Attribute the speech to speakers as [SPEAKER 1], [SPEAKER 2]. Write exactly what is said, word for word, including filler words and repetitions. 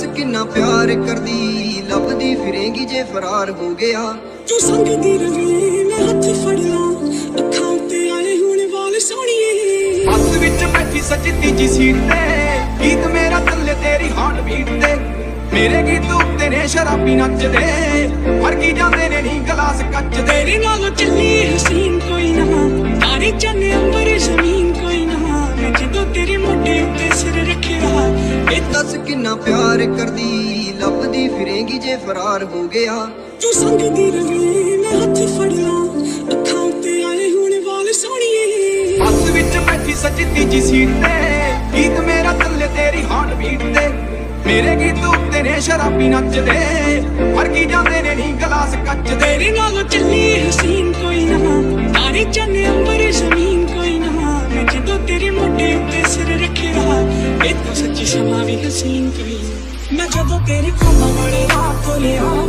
[SPEAKER 1] दस किन्ना प्यार करदी लभदी फिरेंगी जे फरार हो गया।
[SPEAKER 2] तू संग दी रवे मैं हथ फड़ ला अखां ते आए हुण वाल सोहणीए।
[SPEAKER 3] बस विच बैठी सजदी जी सीट ते गीत मेरा चले तेरी हार्ट बीट ते मेरे गीत उत्ते ने शराबी नचदे फड़की जांदे ने नी गलास कच दे।
[SPEAKER 2] तेरे नालों चली हसीन कोई ना तारे चन्ने अंबर जमीन कोई ना मैं जदों तेरे मोढे उत्ते सिर रखिया।
[SPEAKER 1] दस किन्ना प्यार करदी लभदी फिरेंगी जे फरार हो गया।
[SPEAKER 2] तू संग दी रवे मैं हथ फड़ ला अखां ते आए हुण वाल सोहणीए।
[SPEAKER 3] बस विच बैठी सजदी जी सीट ते गीत मेरा चले तेरी हार्ट बीट ते मेरे गीत उत्ते ने शराबी नचदे फड़की जांदे ने नी गलास कच दे।
[SPEAKER 2] तेरे नालों चली हसीन कोई ना तारे चन्ने अंबर जमीन कोई ना मैं जदों तेरे मोढे उत्ते सिर रखिया। ए तो सच्ची समा भी हसीन कोई मैं जदों तेरे कोल वाले रात खोलिया।